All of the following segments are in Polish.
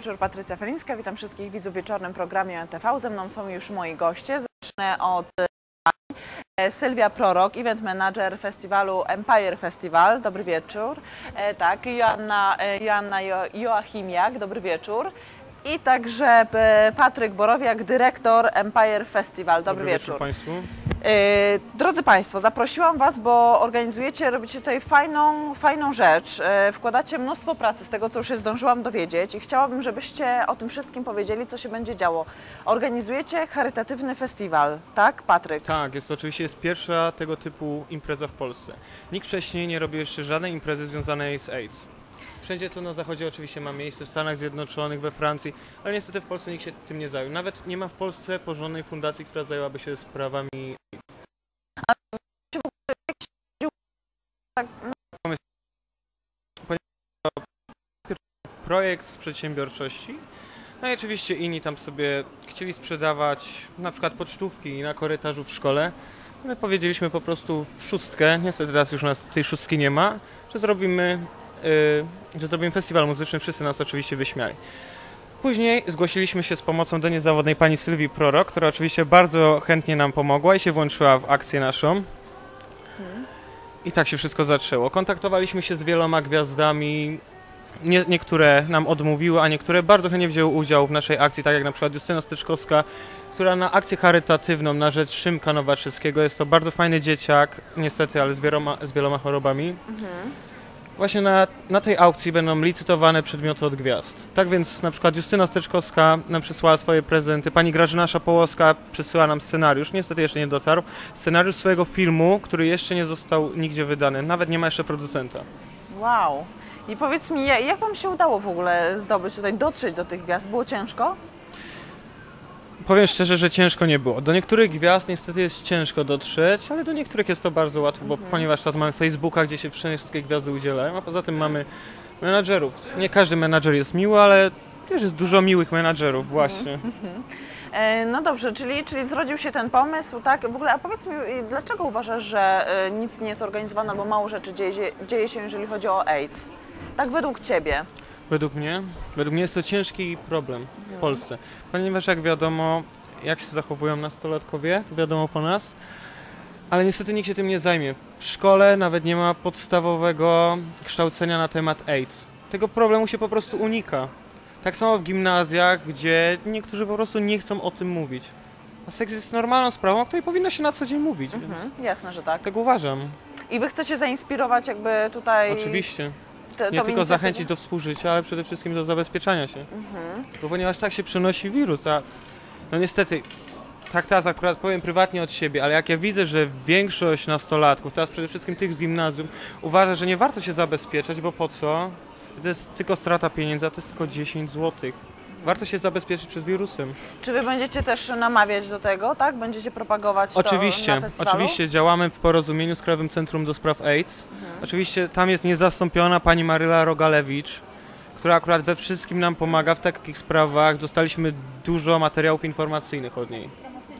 wieczór, Patrycja Felińska. Witam wszystkich widzów w wieczornym programie NTV. Ze mną są już moi goście. Zacznę od Sylwia Prorok, event manager festiwalu Empire Festival. Dobry wieczór. Tak, Joanna Joachimiak. Dobry wieczór. I także Patryk Borowiak, dyrektor Empire Festival. Dobry wieczór Państwu. Drodzy Państwo, zaprosiłam Was, bo robicie tutaj fajną rzecz. Wkładacie mnóstwo pracy z tego, co już się zdążyłam dowiedzieć i chciałabym, żebyście o tym wszystkim powiedzieli, co się będzie działo. Organizujecie charytatywny festiwal, tak, Patryk? Tak, jest pierwsza tego typu impreza w Polsce. Nikt wcześniej nie robił jeszcze żadnej imprezy związanej z AIDS. Wszędzie to na zachodzie oczywiście ma miejsce, w Stanach Zjednoczonych, we Francji, ale niestety w Polsce nikt się tym nie zajął. Nawet nie ma w Polsce porządnej fundacji, która zajęłaby się sprawami AIDS. Projekt z przedsiębiorczości. No i oczywiście inni tam sobie chcieli sprzedawać na przykład pocztówki na korytarzu w szkole. My powiedzieliśmy po prostu w szóstkę, niestety teraz już u nas tej szóstki nie ma, że zrobimy festiwal muzyczny, wszyscy nas oczywiście wyśmiali. Później zgłosiliśmy się z pomocą do niezawodnej pani Sylwii Prorok, która oczywiście bardzo chętnie nam pomogła i się włączyła w akcję naszą. I tak się wszystko zaczęło. Kontaktowaliśmy się z wieloma gwiazdami, niektóre nam odmówiły, a niektóre bardzo chętnie wzięły udział w naszej akcji, tak jak na przykład Justyna Styczkowska, która na akcję charytatywną na rzecz Szymka Nowaczyckiego, jest to bardzo fajny dzieciak, niestety, ale z wieloma chorobami. Właśnie na tej aukcji będą licytowane przedmioty od gwiazd. Tak więc na przykład Justyna Styczkowska nam przysłała swoje prezenty, pani Grażyna Szapołowska przysyła nam scenariusz, niestety jeszcze nie dotarł, scenariusz swojego filmu, który jeszcze nie został nigdzie wydany, nawet nie ma jeszcze producenta. Wow! I powiedz mi, jak Wam się udało w ogóle dotrzeć do tych gwiazd? Było ciężko? Powiem szczerze, że ciężko nie było. Do niektórych gwiazd niestety jest ciężko dotrzeć, ale do niektórych jest to bardzo łatwo, bo ponieważ teraz mamy Facebooka, gdzie się wszystkie gwiazdy udzielają, a poza tym mamy menadżerów. Nie każdy menadżer jest miły, ale też jest dużo miłych menadżerów właśnie. No dobrze, czyli zrodził się ten pomysł, tak? W ogóle, a powiedz mi, dlaczego uważasz, że nic nie jest organizowane albo mało rzeczy dzieje się, jeżeli chodzi o AIDS? Tak według Ciebie. Według mnie jest to ciężki problem w Polsce, ponieważ jak wiadomo, jak się zachowują nastolatkowie, to wiadomo po nas, ale niestety nikt się tym nie zajmie. W szkole nawet nie ma podstawowego kształcenia na temat AIDS. Tego problemu się po prostu unika. Tak samo w gimnazjach, gdzie niektórzy po prostu nie chcą o tym mówić. A seks jest normalną sprawą, o której powinno się na co dzień mówić. Jasne, że tak. Tak uważam. I Wy chcecie zainspirować jakby tutaj... Oczywiście. Nie tylko zachęcić do współżycia, ale przede wszystkim do zabezpieczania się. Bo ponieważ tak się przenosi wirus, a no niestety, tak teraz akurat powiem prywatnie od siebie, ale jak ja widzę, że większość nastolatków, teraz przede wszystkim tych z gimnazjum, uważa, że nie warto się zabezpieczać, bo po co? To jest tylko strata pieniędzy, a to jest tylko 10 zł. Warto się zabezpieczyć przed wirusem. Czy Wy będziecie też namawiać do tego, tak? Będziecie propagować to na festiwalu? Oczywiście, działamy w porozumieniu z Krajowym Centrum do Spraw AIDS. Oczywiście tam jest niezastąpiona pani Maryla Rogalewicz, która akurat we wszystkim nam pomaga w takich sprawach. Dostaliśmy dużo materiałów informacyjnych od niej.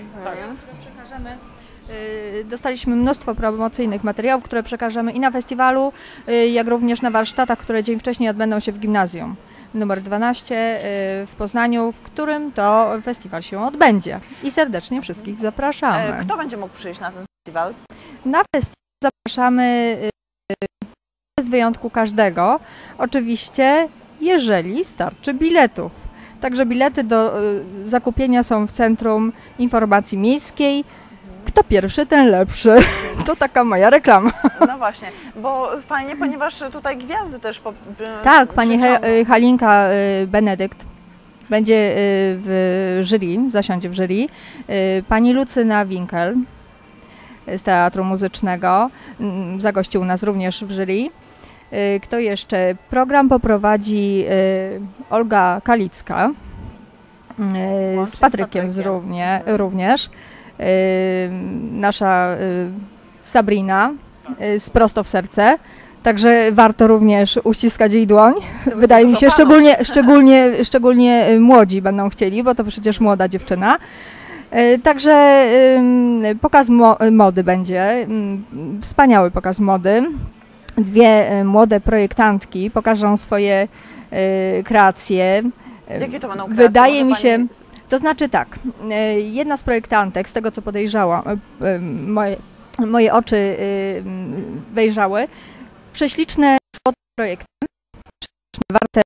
Dostaliśmy mnóstwo promocyjnych materiałów, które przekażemy i na festiwalu, jak również na warsztatach, które dzień wcześniej odbędą się w gimnazjum numer 12 w Poznaniu, w którym to festiwal się odbędzie. I serdecznie wszystkich zapraszamy. Kto będzie mógł przyjść na ten festiwal? Na festiwal zapraszamy bez wyjątku każdego, oczywiście jeżeli starczy biletów. Także bilety do zakupienia są w Centrum Informacji Miejskiej. Kto pierwszy, ten lepszy. To taka moja reklama. No właśnie, bo fajnie, ponieważ tutaj gwiazdy też tak, pani Halinka Benedykt będzie w jury, zasiądzie w jury. Pani Lucyna Winkel z Teatru Muzycznego zagości u nas również w jury. Kto jeszcze? Program poprowadzi Olga Kalicka z Patrykiem również. Nasza Sabrina z Prosto w Serce, także warto również uściskać jej dłoń. Wydaje mi się, szczególnie młodzi będą chcieli, bo to przecież młoda dziewczyna. Także pokaz mody będzie, wspaniały pokaz mody. Dwie młode projektantki pokażą swoje kreacje, Jakie to będą kreacje? Wydaje Może mi się, pani- to znaczy tak, jedna z projektantek, z tego co podejrzałam, moje oczy wejrzały, prześliczne słodkie projekty, prześliczne, warte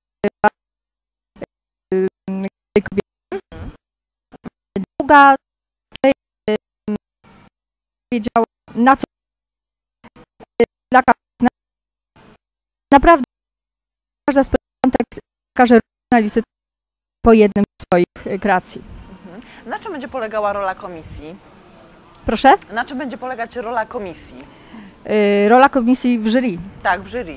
tej kobiety. Druga wiedziała, na co dla każdej. Naprawdę każda z projektantek każe na licytację po jednym z swoich kreacji. Na czym będzie polegała rola komisji? Proszę? Na czym będzie polegać rola komisji? Rola komisji w jury. Tak, w jury.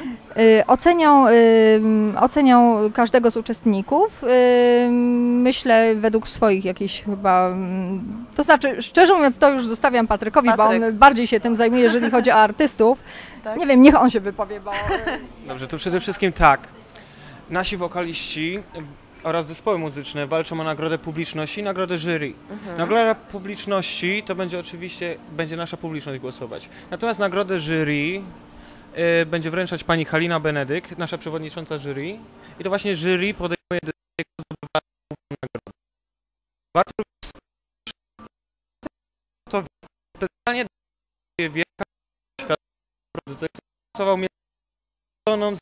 Ocenią każdego z uczestników, myślę według swoich jakichś chyba, to znaczy szczerze mówiąc to już zostawiam Patrykowi, bo Patryk. on bardziej się tym zajmuje, jeżeli chodzi o artystów. Tak? Nie wiem, niech on się wypowie, bo Dobrze, to przede wszystkim tak. Nasi wokaliści oraz zespoły muzyczne walczą o nagrodę publiczności i nagrodę jury. Nagroda publiczności to będzie oczywiście, będzie nasza publiczność głosować. Natomiast nagrodę jury będzie wręczać pani Halina Benedyk, nasza przewodnicząca jury. I to właśnie jury podejmuje decyzję, kto zdobywa główną nagrodę. Warto to specjalnie daje wielka światowa producent, który pracował między Soną,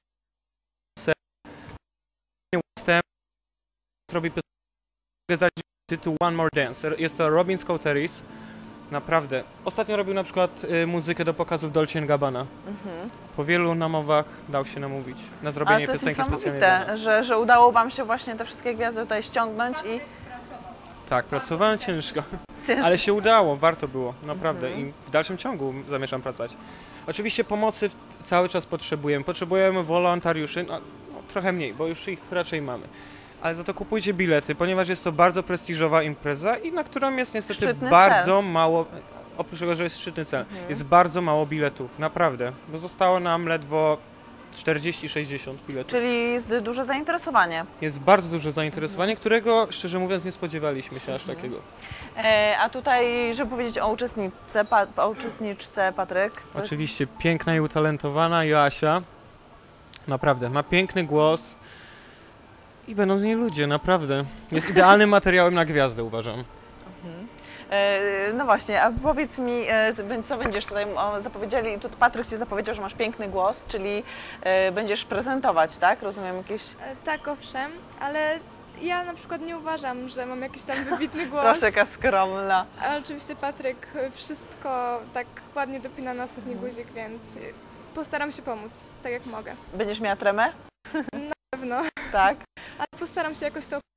Westem, robi piosenkę, mogę zdać tytuł One More Dance. Jest to Robin Scouteris. Naprawdę. Ostatnio robił na przykład muzykę do pokazów Dolce & Gabbana. Po wielu namowach dał się namówić na zrobienie Ale to jest piosenki specjalnie dla niesamowite, nas. że udało Wam się właśnie te wszystkie gwiazdy tutaj ściągnąć i Tak, pracowałem ciężko, ciężko. ale się udało, warto było, naprawdę. I w dalszym ciągu zamierzam pracować. Oczywiście pomocy cały czas potrzebujemy. Potrzebujemy wolontariuszy, no, trochę mniej, bo już ich raczej mamy. Ale za to kupujcie bilety, ponieważ jest to bardzo prestiżowa impreza i na którą jest niestety Szczytny bardzo mało, oprócz tego, że jest szczytny cel, jest bardzo mało biletów, naprawdę, bo zostało nam ledwo 40-60 biletów. Czyli jest duże zainteresowanie. Jest bardzo duże zainteresowanie, którego szczerze mówiąc nie spodziewaliśmy się aż takiego. A tutaj, żeby powiedzieć o uczestniczce Patryk. Oczywiście piękna i utalentowana Joasia, naprawdę, ma piękny głos i będą z niej ludzie, naprawdę. Jest idealnym materiałem na gwiazdę, uważam. No właśnie, a powiedz mi, co będziesz tutaj zapowiedzieli? Tu Patryk Ci zapowiedział, że masz piękny głos, czyli będziesz prezentować, tak? Rozumiem jakieś... Tak, owszem, ale ja na przykład nie uważam, że mam jakiś tam wybitny głos. Proszę, jaka skromna. A oczywiście Patryk wszystko tak ładnie dopina na ostatni guzik, więc postaram się pomóc, tak jak mogę. Będziesz miała tremę? Na pewno, Tak. ale postaram się jakoś to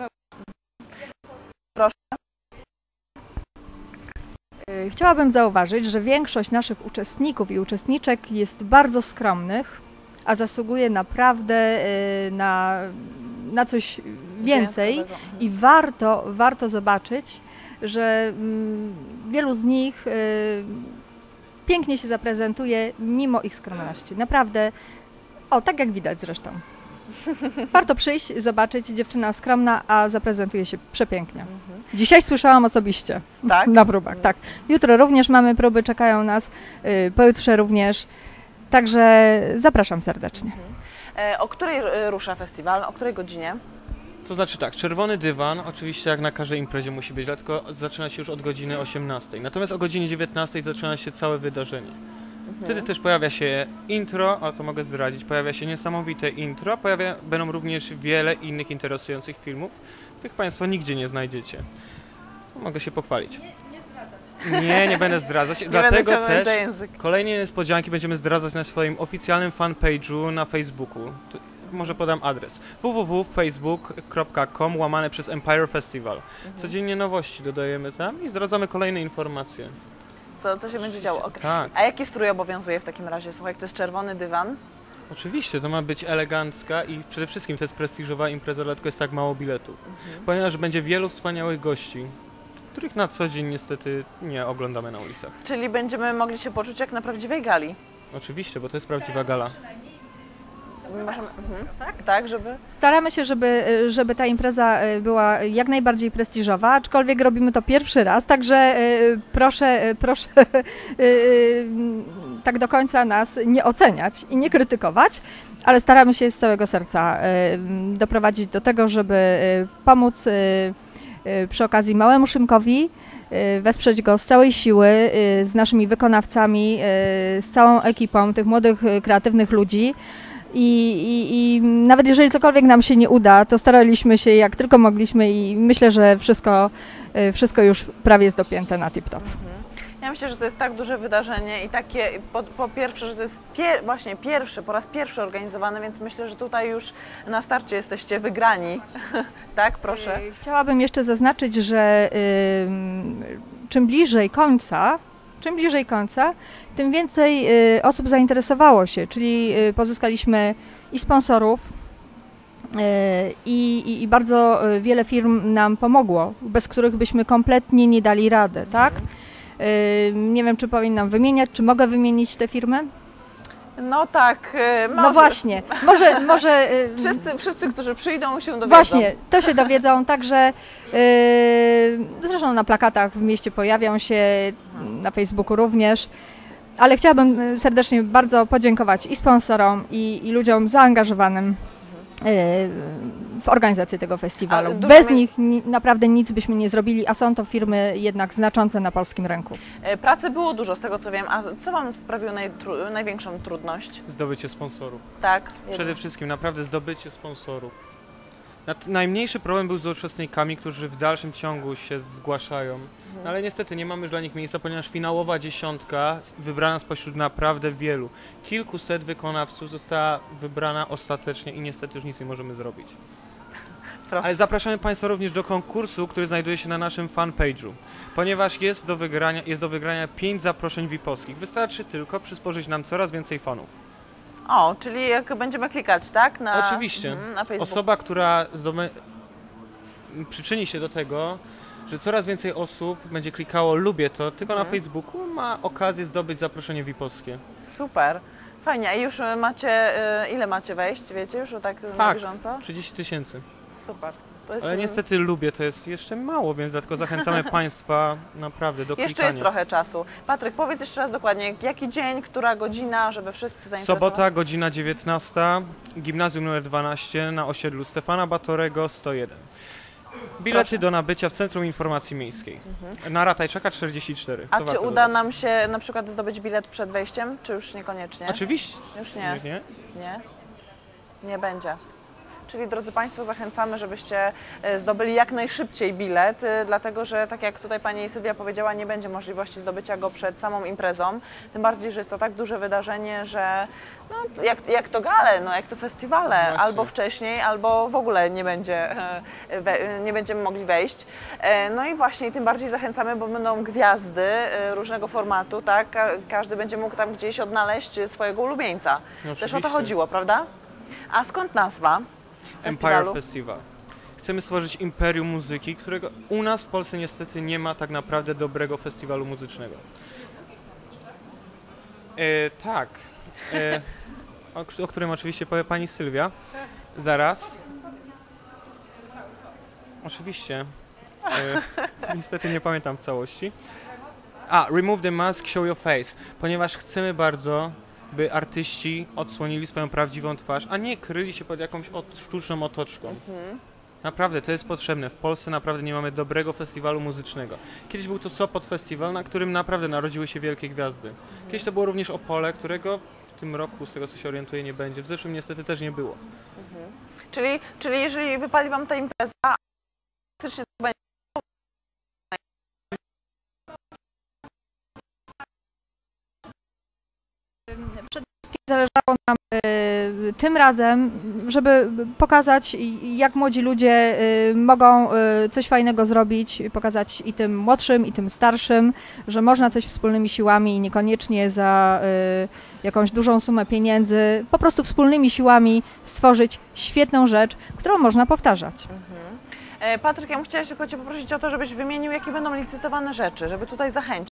Chciałabym zauważyć, że większość naszych uczestników i uczestniczek jest bardzo skromnych, a zasługuje naprawdę na coś więcej Wyjątkowego. i warto zobaczyć, że wielu z nich pięknie się zaprezentuje mimo ich skromności. Naprawdę, tak jak widać zresztą. Warto przyjść, zobaczyć, dziewczyna skromna, a zaprezentuje się przepięknie. Dzisiaj słyszałam osobiście Tak? na próbach, tak. Jutro również mamy próby, czekają nas, pojutrze również, także zapraszam serdecznie. O której rusza festiwal? O której godzinie? To znaczy tak, czerwony dywan oczywiście jak na każdej imprezie musi być, dlatego zaczyna się już od godziny 18. Natomiast o godzinie 19 zaczyna się całe wydarzenie. Wtedy też pojawia się intro, a to mogę zdradzić, pojawia się niesamowite intro, będą również wiele innych interesujących filmów, których Państwo nigdzie nie znajdziecie. Mogę się pochwalić. Nie zdradzać. Nie będę zdradzać, Nie będę dlatego ciągnąć też za język. kolejne niespodzianki będziemy zdradzać na swoim oficjalnym fanpage'u na Facebooku. Może podam adres www.facebook.com/przez Empire Festival. Codziennie nowości dodajemy tam i zdradzamy kolejne informacje. Co się będzie działo? Okay. Tak, A jaki strój obowiązuje w takim razie? Słuchaj, to jest czerwony dywan. oczywiście, to ma być elegancka i przede wszystkim to jest prestiżowa impreza, dlatego jest tak mało biletów. Ponieważ będzie wielu wspaniałych gości, których na co dzień niestety nie oglądamy na ulicach. Czyli będziemy mogli się poczuć jak na prawdziwej gali. Oczywiście, bo to jest prawdziwa gala. Możemy, tak, żeby... Staramy się, żeby ta impreza była jak najbardziej prestiżowa, aczkolwiek robimy to pierwszy raz, także proszę tak do końca nas nie oceniać i nie krytykować, ale staramy się z całego serca doprowadzić do tego, żeby pomóc przy okazji małemu Szymkowi, wesprzeć go z całej siły, z naszymi wykonawcami, z całą ekipą tych młodych, kreatywnych ludzi. I nawet jeżeli cokolwiek nam się nie uda, to staraliśmy się jak tylko mogliśmy i myślę, że wszystko już prawie jest dopięte na tip-top. Ja myślę, że to jest tak duże wydarzenie i takie, po pierwsze, że to jest właśnie po raz pierwszy organizowane, więc myślę, że tutaj już na starcie jesteście wygrani. Tak, proszę. Chciałabym jeszcze zaznaczyć, że czym bliżej końca, tym więcej osób zainteresowało się, czyli pozyskaliśmy i sponsorów, i bardzo wiele firm nam pomogło, bez których byśmy kompletnie nie dali rady, tak? Nie wiem, czy powinnam wymieniać, czy mogę wymienić te firmy? No tak, może. No właśnie, może Wszyscy, którzy przyjdą, się dowiedzą. Właśnie, to się dowiedzą, także zresztą na plakatach w mieście pojawią się, na Facebooku również, ale chciałabym serdecznie bardzo podziękować i sponsorom, i ludziom zaangażowanym w organizację tego festiwalu. Bez nich naprawdę nic byśmy nie zrobili, a są to firmy jednak znaczące na polskim rynku. Pracy było dużo, z tego co wiem. A co Wam sprawiło największą trudność? Zdobycie sponsorów. Tak. Przede wszystkim naprawdę zdobycie sponsorów. Najmniejszy problem był z uczestnikami, którzy w dalszym ciągu się zgłaszają. No ale niestety nie mamy już dla nich miejsca, ponieważ finałowa dziesiątka wybrana spośród naprawdę wielu. Kilkuset wykonawców została wybrana ostatecznie i niestety już nic nie możemy zrobić. Proszę. Ale zapraszamy Państwa również do konkursu, który znajduje się na naszym fanpage'u, ponieważ jest do wygrania 5 zaproszeń VIP-owskich. Wystarczy tylko przysporzyć nam coraz więcej fanów. O, czyli jak będziemy klikać, tak? Oczywiście. Na Facebooku. Osoba, która przyczyni się do tego, że coraz więcej osób będzie klikało lubię to, tylko na Facebooku ma okazję zdobyć zaproszenie VIP-owskie. Super. Fajnie. A już macie, ile macie wejść? Wiecie już tak na bieżąco? 30 000. Super. To jest, Ale niestety lubię to jest jeszcze mało, więc dlatego zachęcamy Państwa naprawdę do klikania. jeszcze jest trochę czasu. Patryk, powiedz jeszcze raz dokładnie, jaki dzień, która godzina, żeby wszyscy zainteresowali? Sobota, godzina 19, Gimnazjum nr 12 na osiedlu Stefana Batorego 101. Bilety do nabycia w Centrum Informacji Miejskiej. Na Ratajczaka 44. A czy uda nam się na przykład zdobyć bilet przed wejściem, czy już niekoniecznie? Oczywiście. Już nie. Nie? Nie będzie. Czyli drodzy Państwo, zachęcamy, żebyście zdobyli jak najszybciej bilet, dlatego że tak jak tutaj Pani Sylwia powiedziała, nie będzie możliwości zdobycia go przed samą imprezą. Tym bardziej, że jest to tak duże wydarzenie, że no, jak to gale, no, jak to festiwale, Właśnie. albo wcześniej, albo w ogóle nie będziemy mogli wejść. No i właśnie tym bardziej zachęcamy, bo będą gwiazdy różnego formatu, tak? Każdy będzie mógł tam gdzieś odnaleźć swojego ulubieńca. No, też o to chodziło, prawda? A skąd nazwa festiwalu? Empire Festival. Chcemy stworzyć imperium muzyki, którego u nas w Polsce niestety nie ma tak naprawdę dobrego festiwalu muzycznego. Tak. O którym oczywiście powie Pani Sylwia. Zaraz. Oczywiście. Niestety nie pamiętam w całości. Remove the mask, show your face. Ponieważ chcemy bardzo, by artyści odsłonili swoją prawdziwą twarz, a nie kryli się pod jakąś sztuczną otoczką. Naprawdę, to jest potrzebne. W Polsce naprawdę nie mamy dobrego festiwalu muzycznego. Kiedyś był to Sopot Festiwal, na którym naprawdę narodziły się wielkie gwiazdy. Kiedyś to było również Opole, którego w tym roku, z tego co się orientuję, nie będzie. W zeszłym niestety też nie było. Czyli jeżeli wypali Wam ta impreza, faktycznie to będzie. Przede wszystkim zależało nam tym razem, żeby pokazać, jak młodzi ludzie mogą coś fajnego zrobić, pokazać i tym młodszym, i tym starszym, że można coś wspólnymi siłami i niekoniecznie za jakąś dużą sumę pieniędzy, po prostu wspólnymi siłami stworzyć świetną rzecz, którą można powtarzać. Patryk, ja bym chciała tylko Cię poprosić o to, żebyś wymienił, jakie będą licytowane rzeczy, żeby tutaj zachęcić.